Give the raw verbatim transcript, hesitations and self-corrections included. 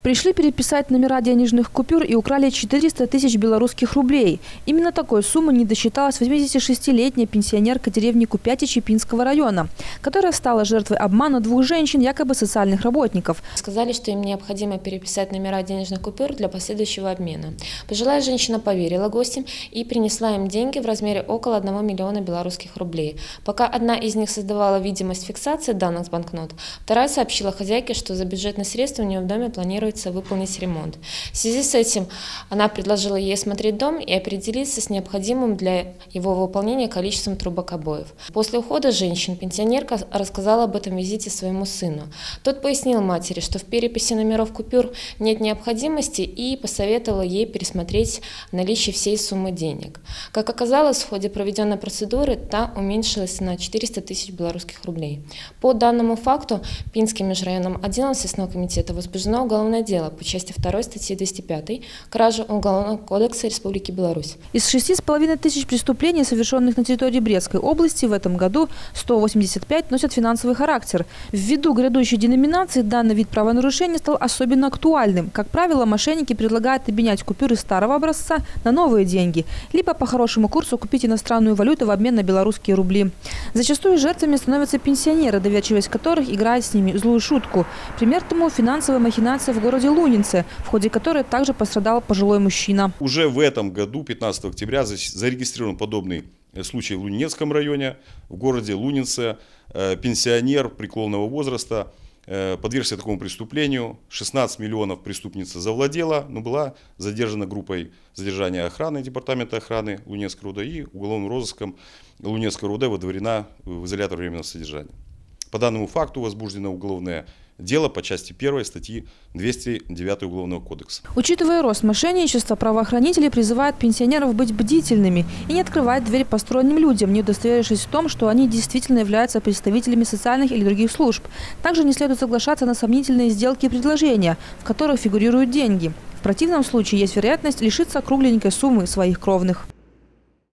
Пришли переписать номера денежных купюр и украли четыреста тысяч белорусских рублей. Именно такой суммы не досчиталась восьмидесятишестилетняя пенсионерка деревни Купяти Чепинского района, которая стала жертвой обмана двух женщин, якобы социальных работников. Сказали, что им необходимо переписать номера денежных купюр для последующего обмена. Пожилая женщина поверила гостям и принесла им деньги в размере около одного миллиона белорусских рублей. Пока одна из них создавала видимость фиксации данных с банкнот, вторая сообщила хозяйке, что за бюджетные средства у нее в доме планируется выполнить ремонт. В связи с этим она предложила ей осмотреть дом и определиться с необходимым для его выполнения количеством трубок обоев. После ухода женщин пенсионерка рассказала об этом визите своему сыну. Тот пояснил матери, что в переписи номеров купюр нет необходимости, и посоветовал ей пересмотреть наличие всей суммы денег. Как оказалось, в ходе проведенной процедуры та уменьшилась на четыреста тысяч белорусских рублей. По данному факту Пинским межрайонным отделом Следственного комитета возбуждено уголовное дело по части второй статьи двести пятой «Кража Уголовного кодекса Республики Беларусь». Из шести с половиной тысяч преступлений, совершенных на территории Брестской области, в этом году сто восемьдесят пять носят финансовый характер. Ввиду грядущей деноминации данный вид правонарушения стал особенно актуальным. Как правило, мошенники предлагают обменять купюры старого образца на новые деньги, либо по хорошему курсу купить иностранную валюту в обмен на белорусские рубли. Зачастую жертвами становятся пенсионеры, доверчивость которых играет с ними злую шутку. Пример тому – финансовая махинация в городе Лунинце, в ходе которой также пострадал пожилой мужчина. Уже в этом году, пятнадцатого октября, зарегистрирован подобный случай в Лунинецком районе, в городе Лунинце. Пенсионер преклонного возраста подвергся такому преступлению. шестнадцать миллионов преступница завладела, но была задержана группой задержания охраны департамента охраны Лунинецкого РУВД и уголовным розыском Лунинецкого РУВД выдворена в изолятор временного содержания. По данному факту возбуждено уголовное дело по части первой статьи двести девятой Уголовного кодекса. Учитывая рост мошенничества, правоохранители призывают пенсионеров быть бдительными и не открывать дверь посторонним людям, не удостоверившись в том, что они действительно являются представителями социальных или других служб. Также не следует соглашаться на сомнительные сделки и предложения, в которых фигурируют деньги. В противном случае есть вероятность лишиться кругленькой суммы своих кровных.